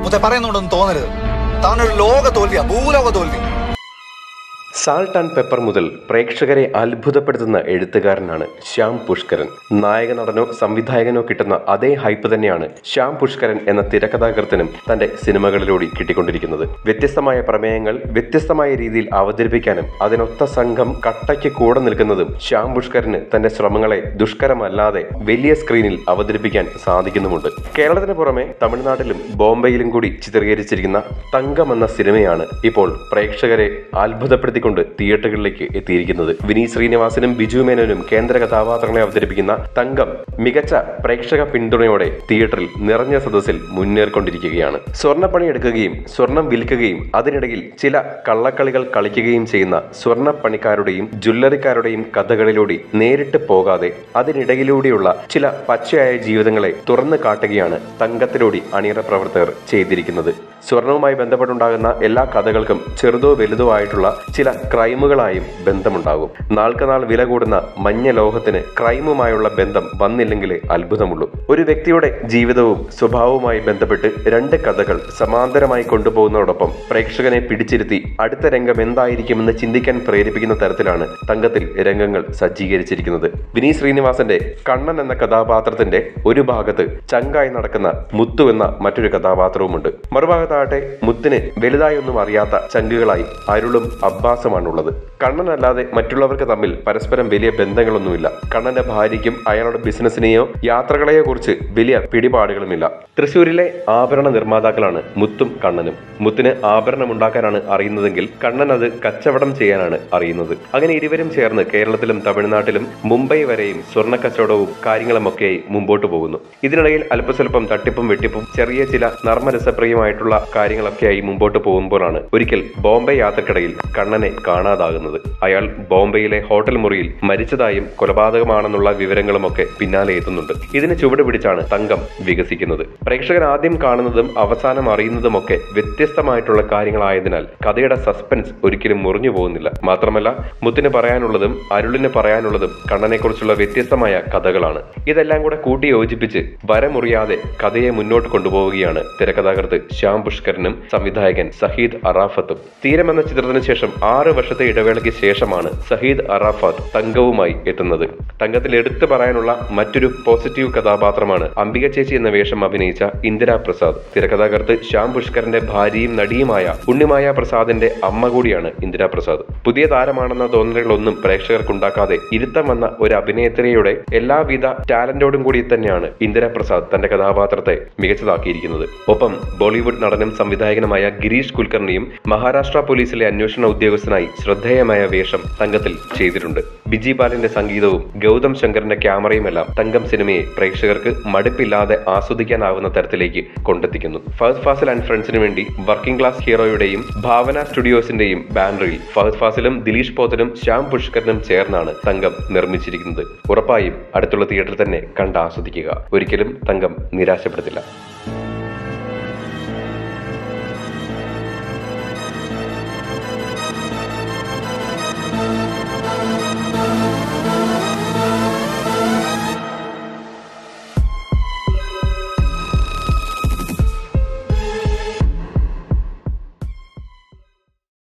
മുത്തേ പറയുന്നുണ്ടെന്ന് തോന്നരുത്. താനൊരു ലോക തോൽവിയാ, ഭൂലോക തോൽവി. സാൾട്ട് ആൻഡ് പെപ്പർ മുതൽ പ്രേക്ഷകരെ അത്ഭുതപ്പെടുത്തുന്ന എഴുത്തുകാരനാണ് ശ്യാം പുഷ്കരൻ. നായക നടനോ സംവിധായകനോ കിട്ടുന്ന അതേ ഹൈപ്പ് തന്നെയാണ് ശ്യാം പുഷ്കരൻ എന്ന തിരക്കഥാകൃത്തിനും തന്റെ സിനിമകളിലൂടെ കിട്ടിക്കൊണ്ടിരിക്കുന്നത്. വ്യത്യസ്തമായ പ്രമേയങ്ങൾ വ്യത്യസ്തമായ രീതിയിൽ അവതരിപ്പിക്കാനും അതിനൊത്ത സംഘം കട്ടയ്ക്ക് കൂടെ നിൽക്കുന്നതും ശ്യാം പുഷ്കരന് തന്റെ ശ്രമങ്ങളെ ദുഷ്കരമല്ലാതെ വലിയ സ്ക്രീനിൽ അവതരിപ്പിക്കാൻ സാധിക്കുന്നുമുണ്ട്. കേരളത്തിന് പുറമെ തമിഴ്നാട്ടിലും ബോംബെയിലും കൂടി ചിത്രീകരിച്ചിരിക്കുന്ന തങ്കം എന്ന സിനിമയാണ് ഇപ്പോൾ പ്രേക്ഷകരെ അത്ഭുതപ്പെടുത്തി കൊണ്ട് തിയേറ്ററുകളിലേക്ക് എത്തിയിരിക്കുന്നത്. വിനീത് ശ്രീനിവാസനും ബിജു മേനോനും കേന്ദ്ര കഥാപാത്രങ്ങളെ അവതരിപ്പിക്കുന്ന തങ്കം മികച്ച പ്രേക്ഷക പിന്തുണയോടെ തിയേറ്ററിൽ നിറഞ്ഞ സദസ്സിൽ മുന്നേറിക്കൊണ്ടിരിക്കുകയാണ്. സ്വർണ്ണപ്പണി എടുക്കുകയും സ്വർണം വിൽക്കുകയും അതിനിടയിൽ ചില കള്ളക്കളികൾ കളിക്കുകയും ചെയ്യുന്ന സ്വർണ്ണപ്പണിക്കാരുടെയും ജ്വല്ലറിക്കാരുടെയും കഥകളിലൂടെ നേരിട്ട് പോകാതെ അതിനിടയിലൂടെയുള്ള ചില പച്ചയായ ജീവിതങ്ങളെ തുറന്നു കാട്ടുകയാണ് തങ്കത്തിലൂടെ അണിയറ പ്രവർത്തകർ ചെയ്തിരിക്കുന്നത്. സ്വർണവുമായി ബന്ധപ്പെട്ടുണ്ടാകുന്ന എല്ലാ കഥകൾക്കും ചെറുതോ വലുതോ ആയിട്ടുള്ള ചില ക്രൈമുകളായും ബന്ധമുണ്ടാകും. നാൾക്കുനാൾ വില കൂടുന്ന മഞ്ഞ ലോഹത്തിന് ക്രൈമുമായുള്ള ബന്ധം വന്നില്ലെങ്കിലേ അത്ഭുതമുള്ളൂ. ഒരു വ്യക്തിയുടെ ജീവിതവും സ്വഭാവവുമായി ബന്ധപ്പെട്ട് രണ്ട് കഥകൾ സമാന്തരമായി കൊണ്ടുപോകുന്നതോടൊപ്പം പ്രേക്ഷകനെ പിടിച്ചിരുത്തി അടുത്ത രംഗം എന്തായിരിക്കുമെന്ന് ചിന്തിക്കാൻ പ്രേരിപ്പിക്കുന്ന തരത്തിലാണ് തങ്കത്തിൽ രംഗങ്ങൾ സജ്ജീകരിച്ചിരിക്കുന്നത്. വിനീത് ശ്രീനിവാസന്റെ കണ്ണൻ എന്ന കഥാപാത്രത്തിന്റെ ഒരു ഭാഗത്ത് ചങ്കായി നടക്കുന്ന മുത്തു എന്ന മറ്റൊരു കഥാപാത്രവുമുണ്ട്. മറുഭാഗത്താകട്ടെ മുത്തിന് വലുതായൊന്നും അറിയാത്ത ചങ്കുകളായി അരുളും അബ്ബാസുമാണുള്ളത്. കണ്ണനല്ലാതെ മറ്റുള്ളവർക്ക് തമ്മിൽ പരസ്പരം വലിയ ബന്ധങ്ങളൊന്നുമില്ല. കണ്ണന്റെ ഭാര്യയ്ക്കും അയാളുടെ ബിസിനസിനെയോ യാത്രകളെയോ കുറിച്ച് വലിയ പിടിപാടുകളുമില്ല. തൃശ്ശൂരിലെ ആഭരണ നിർമ്മാതാക്കളാണ് മുത്തും കണ്ണനും. മുത്തിന് ആഭരണം ഉണ്ടാക്കാനാണ് അറിയുന്നതെങ്കിൽ കണ്ണൻ അത് കച്ചവടം ചെയ്യാനാണ് അറിയുന്നത്. അങ്ങനെ ഇരുവരും ചേർന്ന് കേരളത്തിലും തമിഴ്നാട്ടിലും മുംബൈ വരെയും സ്വർണ്ണ കച്ചവടവും കാര്യങ്ങളുമൊക്കെയായി മുമ്പോട്ട് പോകുന്നു. ഇതിനിടയിൽ അല്പസ്വല്പം തട്ടിപ്പും വെട്ടിപ്പും ചെറിയ ചില നർമ്മരസപ്രിയമായിട്ടുള്ള കാര്യങ്ങളൊക്കെയായി മുമ്പോട്ട് പോകുമ്പോഴാണ് ഒരിക്കൽ ബോംബെ യാത്രക്കിടയിൽ കണ്ണനെ കാണാതാകുന്നത്. അയാൾ ബോംബെയിലെ ഹോട്ടൽ മുറിയിൽ മരിച്ചതായും കൊലപാതകമാണെന്നുള്ള വിവരങ്ങളുമൊക്കെ പിന്നാലെ എത്തുന്നുണ്ട്. ഇതിന് ചുവട് പിടിച്ചാണ് തങ്കം വികസിക്കുന്നത്. പ്രേക്ഷകൻ ആദ്യം കാണുന്നതും അവസാനം അറിയുന്നതുമൊക്കെ വ്യത്യസ്തമായിട്ടുള്ള കാര്യങ്ങളായതിനാൽ കഥയുടെ സസ്പെൻസ് ഒരിക്കലും മുറിഞ്ഞു പോകുന്നില്ല. മാത്രമല്ല മുത്തിന് പറയാനുള്ളതും അരുളിന് പറയാനുള്ളതും കണ്ണനെ കുറിച്ചുള്ള വ്യത്യസ്തമായ കഥകളാണ്. ഇതെല്ലാം കൂടെ കൂട്ടി യോജിപ്പിച്ച് വരമുറിയാതെ കഥയെ മുന്നോട്ട് കൊണ്ടുപോവുകയാണ് തിരക്കഥാകൃത്ത് ശ്യാം പുഷ്കരനും സംവിധായകൻ സഹീദ് അറാഫത്തും. തീരം എന്ന ചിത്രത്തിന് ശേഷം 6 വർഷത്തെ ഇടവേളയ്ക്ക് ശേഷമാണ് സഹീദ് അറാഫത്ത് തങ്കവുമായി എത്തുന്നത്. തങ്കത്തിൽ എടുത്തു പറയാനുള്ള മറ്റൊരു പോസിറ്റീവ് കഥാപാത്രമാണ് അംബിക ചേച്ചി എന്ന വേഷം അഭിനയിച്ച ഇന്ദിരാ പ്രസാദ്. തിരക്കഥാകൃത്ത് ശ്യാം പുഷ്കരന്റെ ഭാര്യയും നടിയുമായ ഉണ്ണിമായ പ്രസാദിന്റെ അമ്മ കൂടിയാണ് ഇന്ദിരാ പ്രസാദ്. പുതിയ താരമാണെന്ന തോന്നലുകളൊന്നും പ്രേക്ഷകർക്കുണ്ടാക്കാതെ ഇരുത്തം വന്ന ഒരു അഭിനേത്രിയുടെ എല്ലാവിധ ടാലന്റോടും കൂടി തന്നെയാണ് ഇന്ദിരാ പ്രസാദ് തന്റെ കഥാപാത്രത്തെ മികച്ചതാക്കിയിരിക്കുന്നത്. ഒപ്പം ബോളിവുഡ് നടനും സംവിധായകനുമായ ഗിരീഷ് കുൽക്കർണിയും മഹാരാഷ്ട്ര പോലീസിലെ അന്വേഷണ ഉദ്യോഗസ്ഥനായി ശ്രദ്ധേയമായ വേഷം തങ്കത്തിൽ ചെയ്തിട്ടുണ്ട്. ബിജി ബാലിന്റെ സംഗീതവും ഗൗതം ശങ്കറിന്റെ ക്യാമറയുമെല്ലാം തങ്കം സിനിമയെ പ്രേക്ഷകർക്ക് മടുപ്പില്ലാതെ ആസ്വദിക്കാനാവുന്ന തരത്തിലേക്ക് കൊണ്ടെത്തിക്കുന്നു. ഫഹദ് ഫാസിൽ ആൻഡ് ഫ്രണ്ട്സിന് വേണ്ടി വർക്കിംഗ് ക്ലാസ് ഹീറോയുടെയും ഭാവന സ്റ്റുഡിയോസിന്റെയും ബാനറിൽ ഫഹദ് ഫാസിലും ദിലീഷ് പോത്തനും ശ്യാം പുഷ്കരനും ചേർന്നാണ് തങ്കം നിർമ്മിച്ചിരിക്കുന്നത്. ഉറപ്പായും അടുത്തുള്ള തിയേറ്ററിൽ തന്നെ കണ്ട് ആസ്വദിക്കുക. ഒരിക്കലും തങ്കം നിരാശപ്പെടുത്തില്ല.